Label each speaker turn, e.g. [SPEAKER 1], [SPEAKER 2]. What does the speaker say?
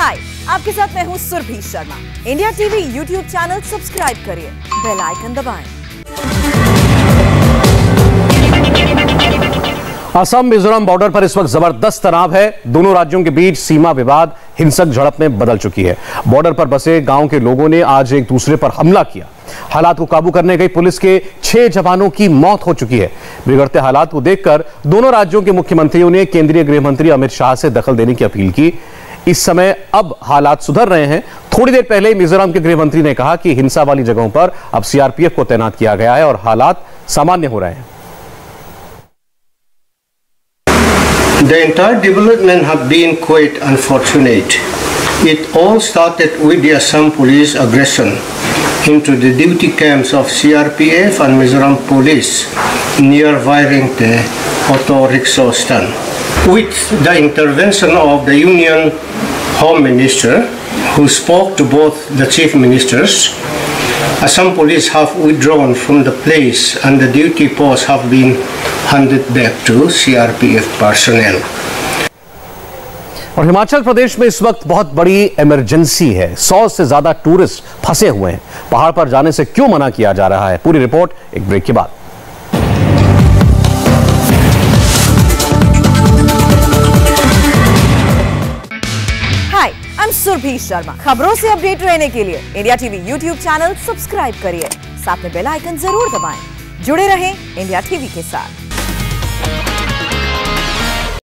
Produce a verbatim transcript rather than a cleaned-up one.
[SPEAKER 1] हाय, आपके साथ मैं हूँ Surbhi Sharma. India TV YouTube channel subscribe करिए, बेल आइकन दबाएं।
[SPEAKER 2] असम मिजोरम बॉर्डर पर इस वक्त जबरदस्त तनाव है। दोनों राज्यों के बीच सीमा विवाद हिंसक झड़प में बदल चुकी है। बॉर्डर पर बसे गांव के लोगों ने आज एक दूसरे पर हमला किया। हालात को काबू करने गई पुलिस के छह जवानों की मौत हो चुकी है। बिगड़ते हालात को देखकर दोनों राज्यों के मुख्यमंत्रियों ने केंद्रीय गृह मंत्री अमित शाह से दखल देने की अपील की। इस समय अब हालात सुधर रहे हैं। थोड़ी देर पहले मिजोरम के गृह मंत्री ने कहा कि हिंसा वाली जगहों पर अब सीआरपीएफ को तैनात किया गया है और हालात सामान्य हो रहे हैं।
[SPEAKER 3] The entire development have been quite unfortunate. It all started with the Assam police aggression into the duty camps of C R P F and Mizoram police near Vairingte auto rickshaw stand. With the intervention of the Union Home Minister, who spoke to both the chief ministers, Assam police have withdrawn from the place and the duty posts have been handed back to C R P F personnel.
[SPEAKER 2] और हिमाचल प्रदेश में इस वक्त बहुत बड़ी emergency है। सौ से ज्यादा टूरिस्ट फंसे हुए हैं। पहाड़ पर जाने से क्यों मना किया जा रहा है? पूरी रिपोर्ट एक ब्रेक के बाद।
[SPEAKER 1] Hi, I am Surbhi Sharma. खबरों से अपडेट रहने के लिए India TV YouTube channel subscribe करिए, साथ में बेल आइकन जरूर दबाएं। जुड़े रहें इंडिया टीवी के साथ।